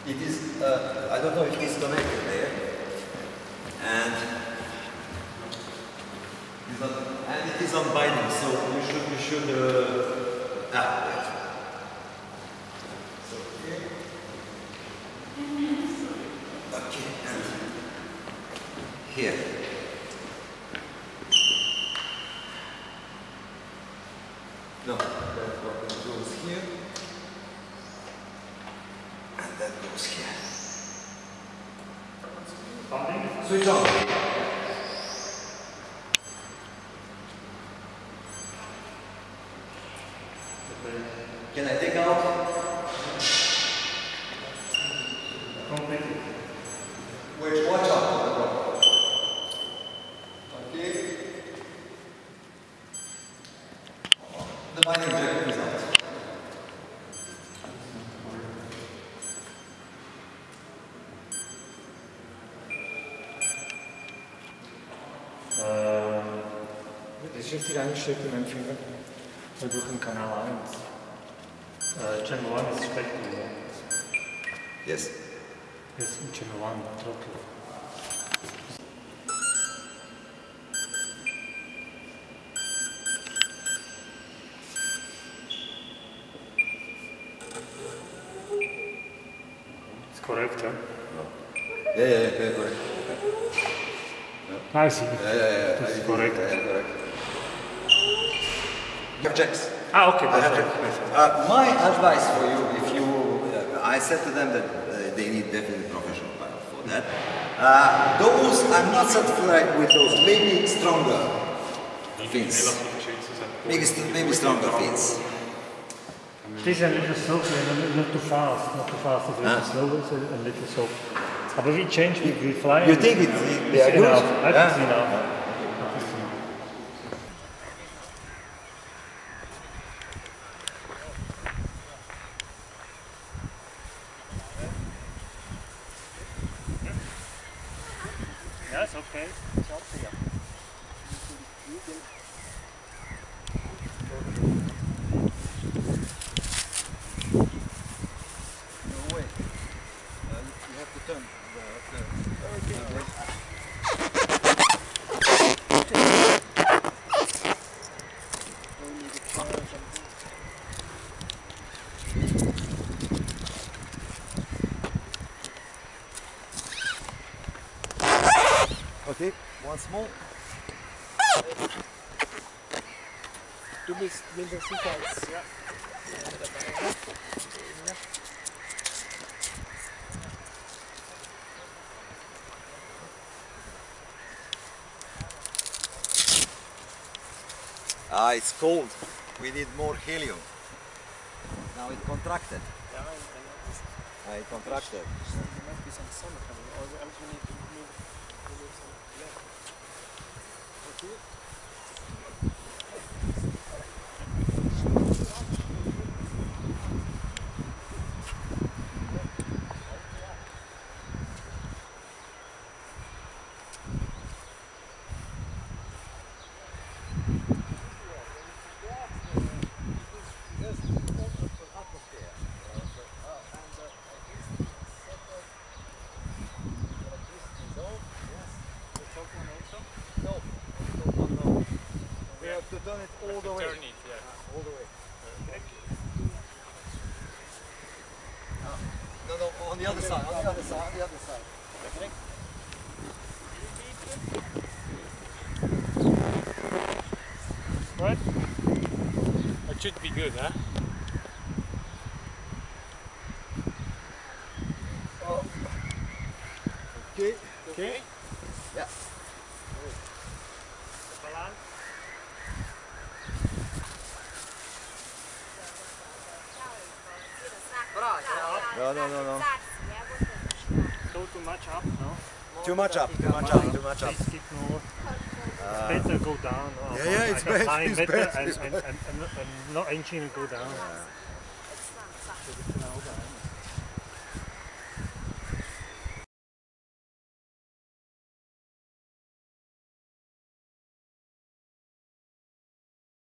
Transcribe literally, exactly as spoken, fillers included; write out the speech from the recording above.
It is, uh, I don't know if it is connected there. And, and it is on binding, so you should, you should, uh, ah, wait. So here. Okay, and here. No, that one goes here. And that goes here. Switch on. Can I take out? Completely. Wait, watch out. Okay. The binding jacket is out. Das ist richtig eingestellt in meinem Finger, weil durch den Kanal eins. Uh, channel one is spectral. Yes. Yes, channel one, throttle. It's correct, huh? Yeah, yeah, yeah, correct. I see. Yeah, yeah, yeah. It's I correct. Yeah, yeah, correct. You have checks. Ah, okay, I have perfect. checks. Uh, my advice for you, if you, uh, I said to them that uh, they need definitely professional pilot for that. Uh, those, I'm not satisfied with those. Maybe stronger fins. Maybe, st maybe stronger fins. It is a little soft, not too fast, not too fast, it's a little Ah. slow, it's a, a little soft. But we change, we, we fly. You and think it's, it's, it's they are good? enough. I think Yeah. it's enough. I think it's enough. Yeah, it's okay. It's up to you. No way. Uh, you have to turn the, the, the Okay, once more. Du bist mit der Sicherheits... Ja. Ah, it's cold. We need more helium. Now it contracted. Ja, en, en het is... Ah, it contracted. Je moet iets aan de zon hebben. Anders we niet move... move some left. Okay. To turn it all the way. Turn it, yeah. All the way. Ah, no, no, on the other side, on the other side, on the other side. Right? It should be good, huh? Oh. Okay. Okay? Yeah. No, no, no, no. Go too much up, no? Too much up, too much up, too much up. Please keep more. Uh, It's better go down. or yeah, yeah, it's like a better, flying it's better better, and, it's and, and, and, and not engine go down. Yeah.